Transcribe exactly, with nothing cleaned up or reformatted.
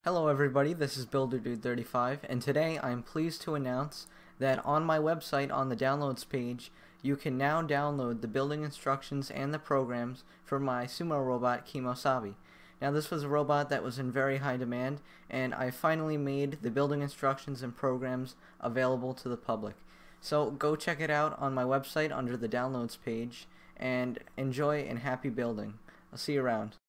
Hello everybody, this is Builder Dude thirty-five, and today I'm pleased to announce that on my website on the downloads page you can now download the building instructions and the programs for my sumo robot K three MOSAB three. Now this was a robot that was in very high demand, and I finally made the building instructions and programs available to the public. So go check it out on my website under the downloads page and enjoy and happy building. I'll see you around.